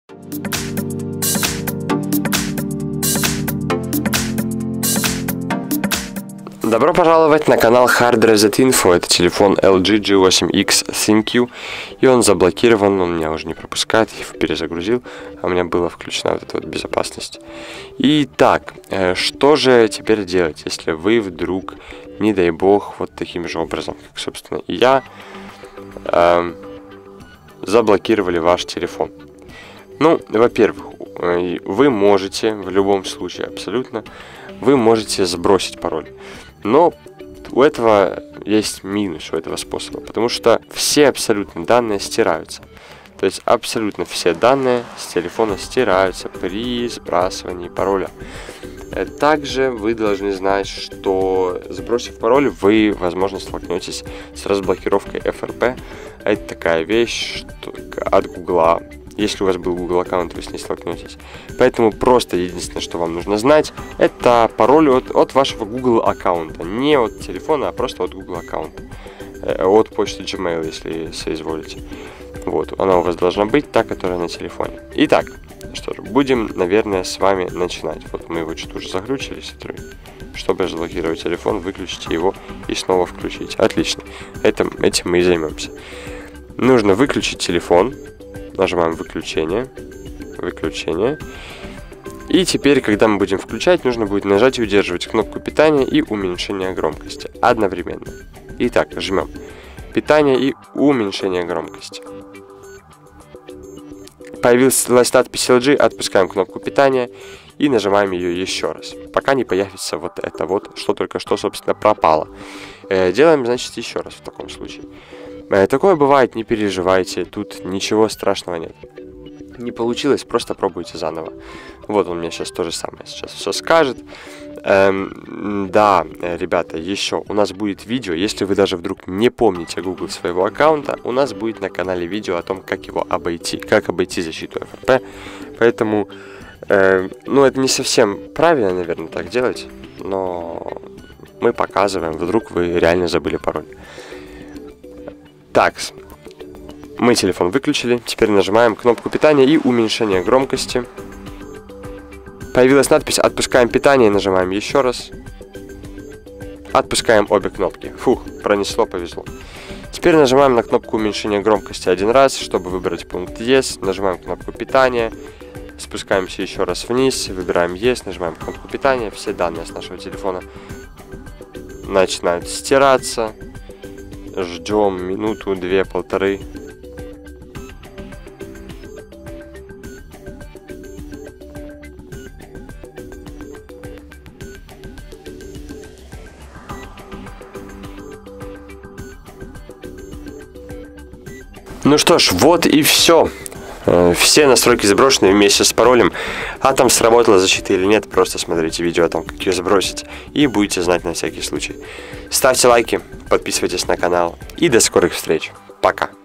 Добро пожаловать на канал Hard Reset Info. Это телефон LG G8X ThinQ, и он заблокирован, он меня уже не пропускает, я его перезагрузил, а у меня была включена вот эта вот безопасность. Итак, что же теперь делать, если вы вдруг, не дай бог, вот таким же образом, как, собственно, и я, заблокировали ваш телефон? Ну, во-первых, вы можете, в любом случае, абсолютно, вы можете сбросить пароль. Но у этого есть минус, у этого способа, потому что все абсолютно данные стираются. То есть абсолютно все данные с телефона стираются при сбрасывании пароля. Также вы должны знать, что, сбросив пароль, вы, возможно, столкнетесь с разблокировкой FRP. Это такая вещь от Google. Если у вас был Google аккаунт, вы с ней столкнетесь. Поэтому просто единственное, что вам нужно знать, это пароль от вашего Google аккаунта. Не от телефона, а просто от Google аккаунта. От почты Gmail, если соизволите. Вот, она у вас должна быть, та, которая на телефоне. Итак, что же, будем, наверное, с вами начинать. Вот мы его что-то уже заглючили, смотрю. Чтобы заблокировать телефон, выключите его и снова включить. Отлично. Этим мы и займемся. Нужно выключить телефон. Нажимаем выключение. И теперь, когда мы будем включать, нужно будет нажать и удерживать кнопку питания и уменьшения громкости одновременно. Итак, жмем питание и уменьшение громкости. Появилась надпись LG, отпускаем кнопку питания и нажимаем ее еще раз, пока не появится вот это вот, что только что, собственно, пропало. Делаем, значит, еще раз в таком случае. Такое бывает, не переживайте, тут ничего страшного нет. Не получилось, просто пробуйте заново. Вот он мне сейчас то же самое сейчас все скажет. Да, ребята, еще у нас будет видео, если вы даже вдруг не помните Google своего аккаунта, у нас будет на канале видео о том, как его обойти, как обойти защиту FRP. Поэтому, ну, это не совсем правильно, наверное, так делать, но мы показываем, вдруг вы реально забыли пароль. Так, мы телефон выключили, теперь нажимаем кнопку питания и уменьшение громкости. Появилась надпись «Отпускаем питание», нажимаем еще раз. Отпускаем обе кнопки. Фух, пронесло, повезло. Теперь нажимаем на кнопку уменьшения громкости один раз, чтобы выбрать пункт «Yes». Нажимаем кнопку питания, спускаемся еще раз вниз, выбираем «Yes», нажимаем кнопку питания. Все данные с нашего телефона начинают стираться. Ждем минуту, две, полторы. Ну что ж, вот и все. Все настройки сброшены вместе с паролем. А там сработала защита или нет, просто смотрите видео о том, как ее сбросить, и будете знать на всякий случай. Ставьте лайки, подписывайтесь на канал, и до скорых встреч. Пока.